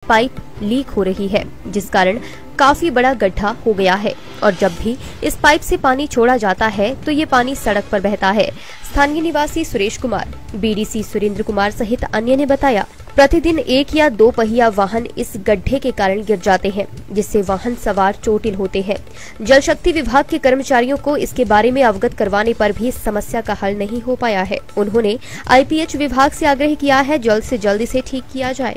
Pipe leak हो रही है, जिस कारण काफी बड़ा गड्ढा हो गया है और जब भी इस पाइप से पानी छोड़ा जाता है तो ये पानी सड़क पर बहता है। स्थानीय निवासी सुरेश कुमार, बीडीसी सुरेंद्र कुमार सहित अन्य ने बताया, प्रतिदिन 1 या 2 पहिया वाहन इस गड्ढे के कारण गिर जाते हैं, जिससे वाहन सवार चोटिल होते हैं। जल शक्ति विभाग के कर्मचारियों को इसके बारे में अवगत करवाने पर भी इस समस्या का हल नहीं हो पाया है। उन्होंने आईपीएच विभाग से आग्रह किया है जल्द से जल्द इसे ठीक किया जाए।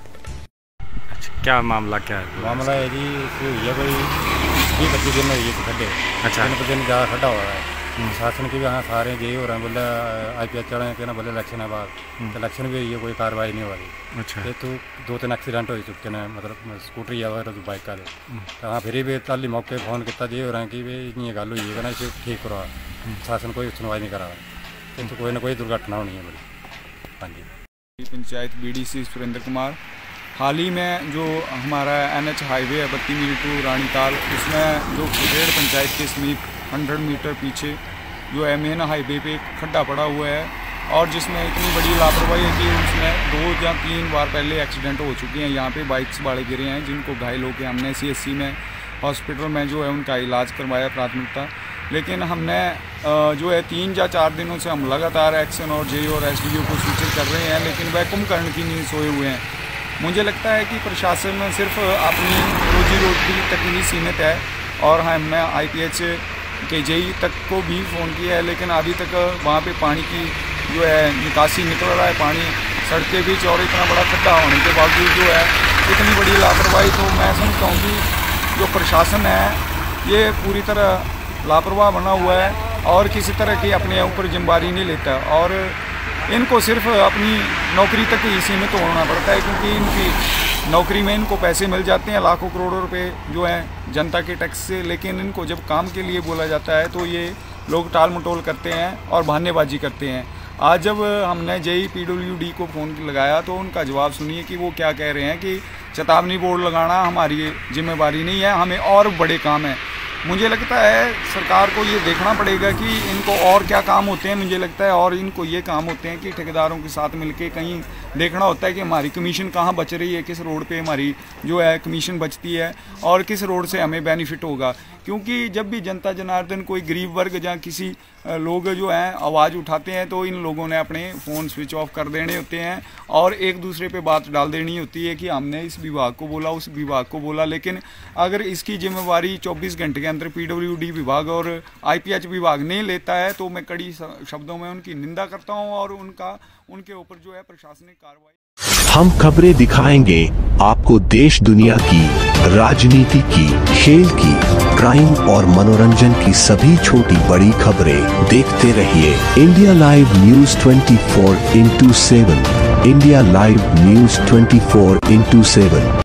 क्या मामला क्या है? मामला है जी, ये कोई 20-25 दिन हुई है खड्डे। अच्छा, दिन पर दिन ज़्यादा खड्डा हो रहा है। शासन के भी हाँ सारे यही हो रहे हैं, बोले आईपीएच चढ़े हैं, कहना बोले इलेक्शन है बाद, तो इलेक्शन भी ये कोई कार्रवाई नहीं हो रही। अच्छा, ये तो 2-3 एक्सीडेंट हो चुके हैं, मतलब स्कूटरी या बाइक का। तो हाँ फिर भी ताली मौके फोन किया ये हो रहा है कि भाई ये गल हुई है ना, इसे ठीक करो। शासन कोई सुनवाई नहीं करा रहा, तो कोई ना कोई दुर्घटना होनी है बड़ी। हाँ जी, पंचायत बीडीसी सुरेंद्र कुमार। हाल ही में जो हमारा NH हाईवे है 32 मील टू रानीताल, उसमें जो खेड़ पंचायत के समीप 100 मीटर पीछे जो है मेन हाईवे पे एक खड्डा पड़ा हुआ है, और जिसमें इतनी बड़ी लापरवाही है कि उसमें 2 या 3 बार पहले एक्सीडेंट हो चुके हैं। यहाँ पे बाइक्स वाले गिरे हैं, जिनको घायल होकर हमने CSC में हॉस्पिटल में जो है उनका इलाज करवाया प्राथमिकता। लेकिन हमने जो है 3 या 4 दिनों से हम लगातार एक्शन और जे और SDO को सूचित कर रहे हैं, लेकिन वह कुंभकर्ण की नींद सोए हुए हैं। मुझे लगता है कि प्रशासन में सिर्फ अपनी रोजी रोटी तक ही सीमित है, और हमने IPH के JE तक को भी फ़ोन किया है, लेकिन अभी तक वहाँ पे पानी की जो है निकासी निकल रहा है पानी, सड़कें भी चौड़े, इतना बड़ा खड्डा होने के बावजूद जो है इतनी बड़ी लापरवाही। तो मैं समझता हूँ कि जो प्रशासन है ये पूरी तरह लापरवाह बना हुआ है और किसी तरह की अपने ऊपर जिम्मेदारी नहीं लेता, और इनको सिर्फ अपनी नौकरी तक ही सीमित होना पड़ता है, क्योंकि इनकी नौकरी में इनको पैसे मिल जाते हैं लाखों करोड़ों रुपए जो हैं जनता के टैक्स से। लेकिन इनको जब काम के लिए बोला जाता है तो ये लोग टाल मटोल करते हैं और बहानेबाजी करते हैं। आज जब हमने JE PWD को फ़ोन लगाया तो उनका जवाब सुनिए कि वो क्या कह रहे हैं कि चेतावनी बोर्ड लगाना हमारी जिम्मेदारी नहीं है, हमें और बड़े काम हैं। मुझे लगता है सरकार को ये देखना पड़ेगा कि इनको और क्या काम होते हैं। मुझे लगता है और इनको ये काम होते हैं कि ठेकेदारों के साथ मिलके कहीं देखना होता है कि हमारी कमीशन कहाँ बच रही है, किस रोड पे हमारी जो है कमीशन बचती है और किस रोड से हमें बेनिफिट होगा। क्योंकि जब भी जनता जनार्दन कोई गरीब वर्ग या किसी लोग जो हैं आवाज़ उठाते हैं तो इन लोगों ने अपने फ़ोन स्विच ऑफ कर देने होते हैं और एक दूसरे पे बात डाल देनी होती है कि हमने इस विभाग को बोला, उस विभाग को बोला। लेकिन अगर इसकी जिम्मेवारी 24 घंटे के अंदर PWD विभाग और IPH विभाग नहीं लेता है तो मैं कड़ी शब्दों में उनकी निंदा करता हूँ और उनके ऊपर जो है प्रशासनिक कार्रवाई। हम खबरें दिखाएंगे आपको देश दुनिया की, राजनीति की, खेल की, क्राइम और मनोरंजन की सभी छोटी बड़ी खबरें। देखते रहिए India live news 24/7। India live news 24/7।